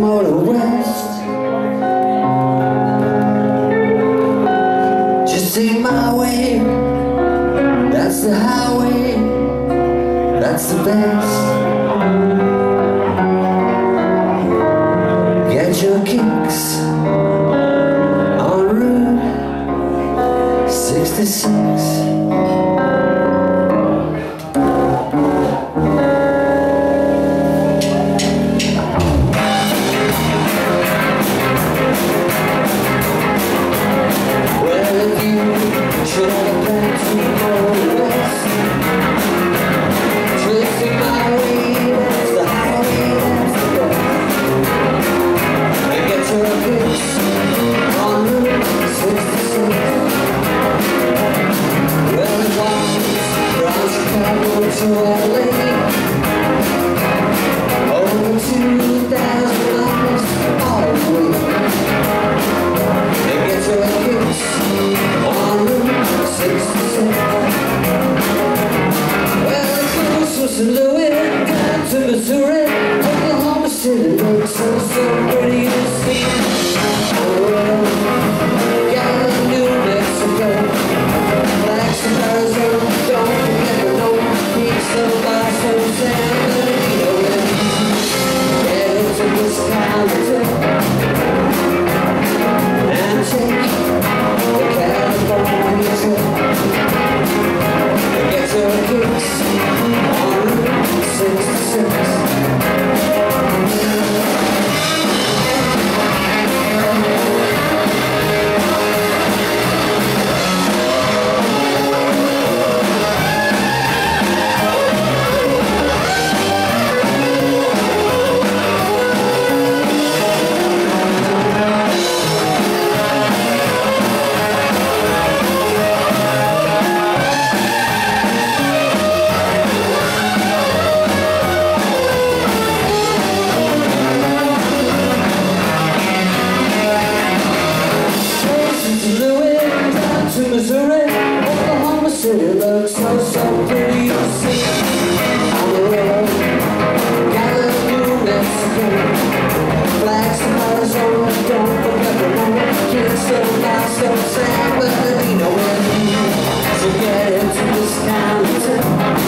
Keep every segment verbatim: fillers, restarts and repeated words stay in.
motor west. Just take my way, that's the highway, that's the best. Get your kicks on Route sixty-six. To L A, over two thousand miles all the way. They get to a kicks on Route sixty-six. Well, it goes from Saint Louis down to Missouri. Oklahoma City looks so, so pretty to see. Oh, got New Mexico, blacks and Arizona, don't forget the no. So by so San Bernardino, get into Wisconsin and take the California trip. Get your kicks on Route sixty-six. Missouri, Oklahoma City looks so, so pretty to see. On the road, got New Mexico, flags from Arizona, don't forget the moment. Kids still not so San Bernardino, so get into Wisconsin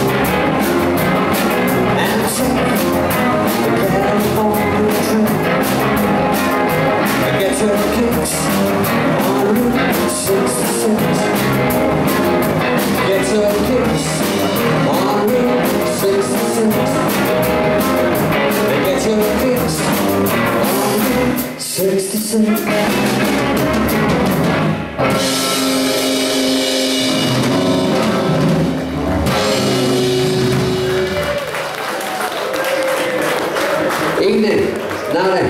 and take the California trip. Get your kicks on Route sixty-six. Get your kicks on Route sixty-six. Get your kicks on Route sixty-six. Evening, now then.